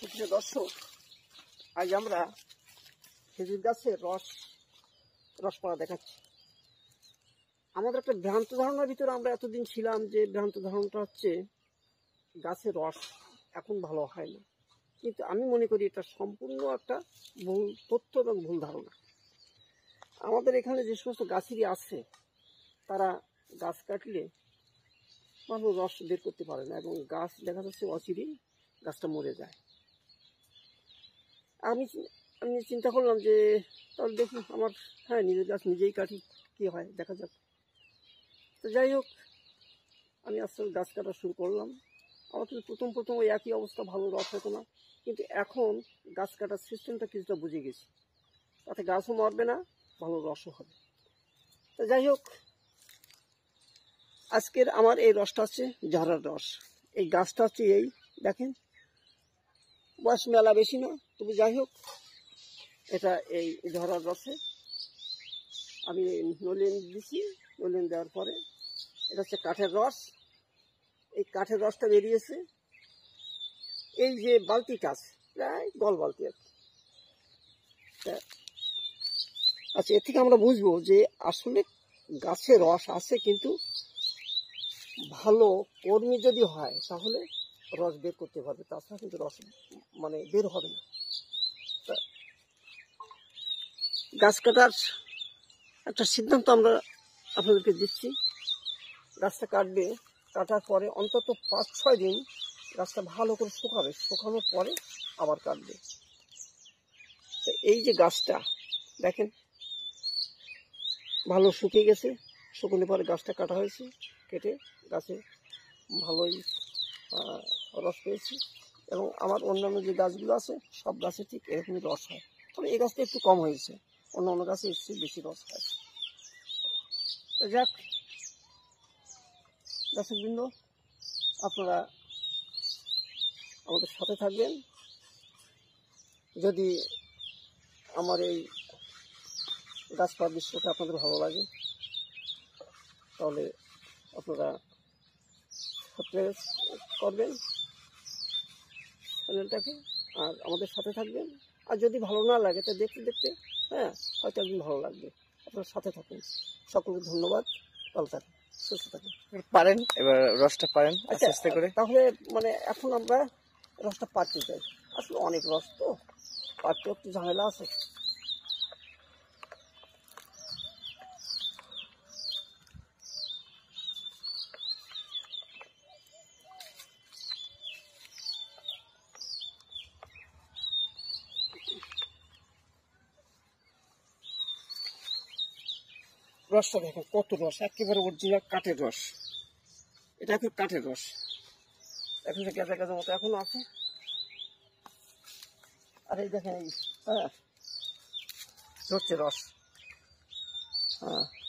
প্রিয় দর্শক, আজ আমরা খেজুর গাছের রসপড়া দেখাচ্ছি। আমাদের একটা ভ্রান্ত ধারণার ভিতরে আমরা এতদিন ছিলাম যে ভ্রান্ত ধারণাটা হচ্ছে গাছের রস এখন ভালো হয় না, কিন্তু আমি মনে করি এটা সম্পূর্ণ একটা ভুল তথ্য এবং ভুল ধারণা। আমাদের এখানে যে সমস্ত গাছেরই আছে তারা গাছ কাটলে ভালো রস বের করতে পারে না এবং গাছ দেখা যাচ্ছে অচিরেই গাছটা মরে যায়। আমি চিন্তা করলাম যে তাহলে দেখি আমার নিজের গাছ নিজেই কাটি, কী হয় দেখা যাক। তো যাই হোক, আমি আস্তে আস্তে গাছ কাটা শুরু করলাম। আমার কিন্তু প্রথম ওই একই অবস্থা, ভালো রস হতো না, কিন্তু এখন গাছ কাটার সিস্টেমটা কিছুটা বুঝে গেছি, তাতে গাছও মরবে না, ভালো রসও হবে। তো যাই হোক, আজকের আমার এই রসটা হচ্ছে ঝরার রস। এই গাছটা হচ্ছে এই দেখেন, বয়স মেলা বেশি না, তবু যাই হোক এটা এই ঝরার রসে আমি নলিন দিছি। নলিন দেওয়ার পরে এটা হচ্ছে কাঠের রস। এই কাঠের রসটা বেরিয়েছে এই যে বালতি কাজ, প্রায় গল বালতি আর কি। আচ্ছা, এর থেকে আমরা বুঝবো যে আসলে গাছে রস আছে, কিন্তু ভালো কর্মী যদি হয় তাহলে রস বের করতে পারবে, তাছাড়া কিন্তু রস বের হবে না। গাছ কাটার একটা সিদ্ধান্ত আমরা আপনাদেরকে দিচ্ছি। গাছটা কাটবে, কাটার পরে অন্তত 5-6 দিন গাছটা ভালো করে শুকাবে, শুকানোর পরে আবার কাটবে। তো এই যে গাছটা দেখেন ভালো শুকিয়ে গেছে, শুকনোর পরে গাছটা কাটা হয়েছে, কেটে গাছে ভালোই রস পেয়েছি। এবং আমার অন্যান্য যে গাছগুলো আছে সব গাছে ঠিক এরকমই রস হয়, তবে এই গাছটা একটু কম হয়েছে, অন্য গাছে একটু বেশি রস হয়। তো যাক দর্শকবৃন্দ, আপনারা আমাদের সাথে থাকবেন। যদি আমার এই গাছপালা দৃশ্যটা আপনাদের ভালো লাগে তাহলে আপনারা সাবস্ক্রাইব করবেন চ্যানেলটাকে, আর আমাদের সাথে থাকবেন। আর যদি ভালো না লাগে তা দেখতে দেখতে হয়তো একদিন ভালো লাগবে। আপনার সাথে থাকুন। সকলকে ধন্যবাদ, ভালো থাকুন, সুস্থ থাকুন। পারেন এবার রসটা পারেন আস্তে আস্তে করে। তাহলে এখন আমরা রসটা পাড়তে চাই। আসলে অনেক রস তো পাড়তে একটু ঝামেলা আছে। রসটা দেখেন কত রস, একেবারে অরিজিনাল কাঠের রস। এটা এখন কাঠের রস, এখন গেঁজা গেঁজা মতো এখনো আছে। আর এই দেখেন এই ধরছে রস।